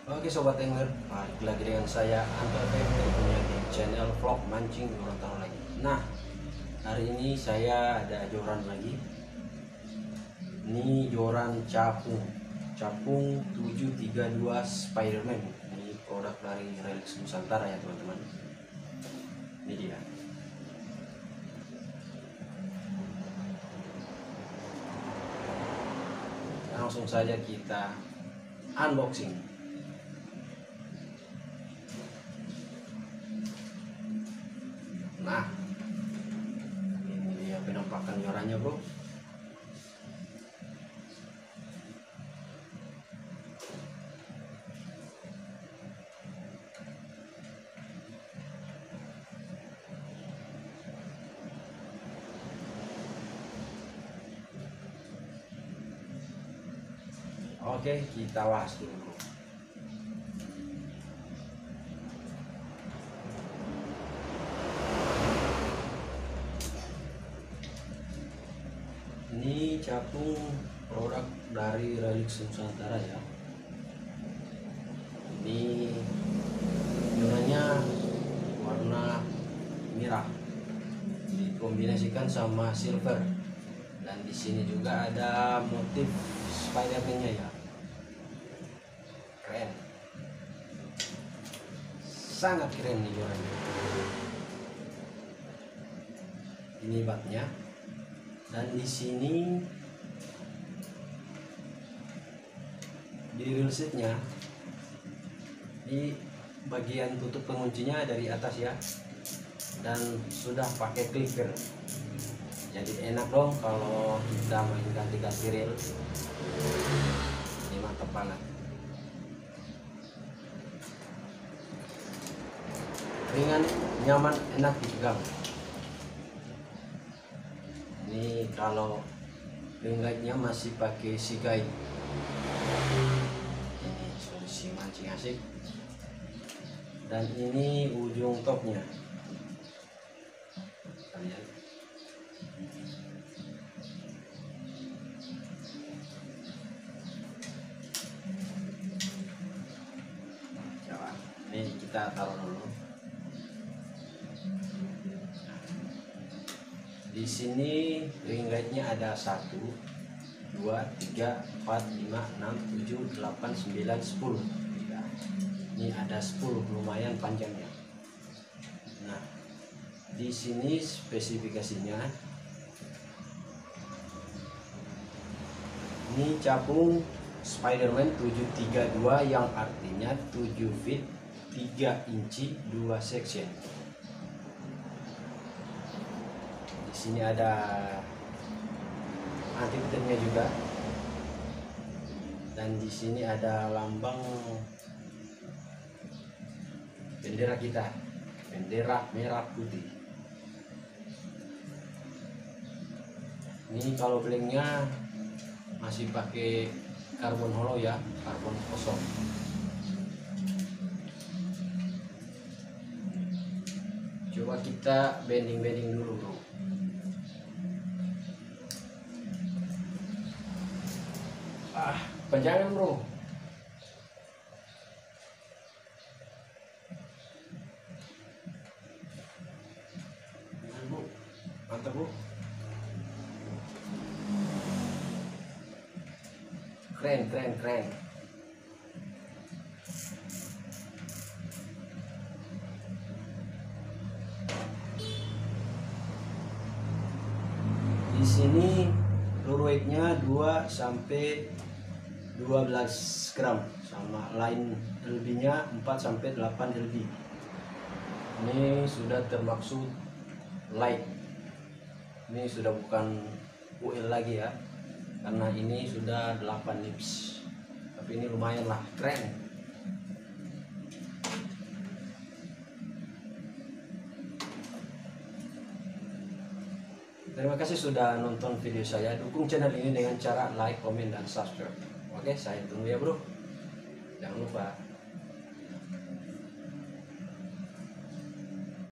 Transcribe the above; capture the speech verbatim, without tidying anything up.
Oke sobat angler, balik lagi dengan saya Anto tentunya di channel vlog mancing Gorontalo lagi. Nah, hari ini saya ada joran lagi. Ini joran capung, capung tujuh tiga dua Spiderman. Ini produk dari Relix Nusantara ya teman-teman. Ini dia. Langsung saja kita unboxing. Nah, ini dia penampakan jorannya bro. Oke, kita was dulu bro. Ini capung produk dari Relix Nusantara ya. Ini warnanya warna merah, dikombinasikan sama silver, dan di sini juga ada motif Spiderman-nya ya. Keren, sangat keren nih jorannya. Ini batnya. Dan di sini di reel setnya, di bagian tutup penguncinya dari atas ya, dan sudah pakai clicker. Jadi enak dong kalau kita main ganti-ganti reel. Ini mantap banget. Ringan, nyaman, enak dipegang. Ini kalau ringlightnya masih pakai sigai. Ini solusi mancing asik. Dan ini ujung topnya. Lihat. Coba. Ini kita taruh dulu. Di sini ring lightnya ada satu, dua, tiga, empat, lima, enam, tujuh, delapan, sembilan, sepuluh. Ini ada sepuluh, lumayan panjangnya. Nah, di sini spesifikasinya. Ini capung Spiderman tujuh tiga dua yang artinya tujuh feet tiga inci dua section. Di sini ada anti petirnya juga, dan di sini ada lambang bendera kita, bendera merah putih. Ini kalau blanknya masih pakai karbon hollow ya, karbon kosong. Coba kita bending-bending dulu bro. Ah, panjangan bro. Mantap bro. Keren, keren, keren. Di sini lure weight-nya dua sampai dua belas gram, sama line L B-nya empat sampai delapan L B. Ini sudah termaksud light. Ini sudah bukan U L lagi ya, karena ini sudah delapan nips. Tapi ini lumayan lah, keren. Terima kasih sudah nonton video saya. Dukung channel ini dengan cara like, komen, dan subscribe. Oke, saya tunggu ya bro. Jangan lupa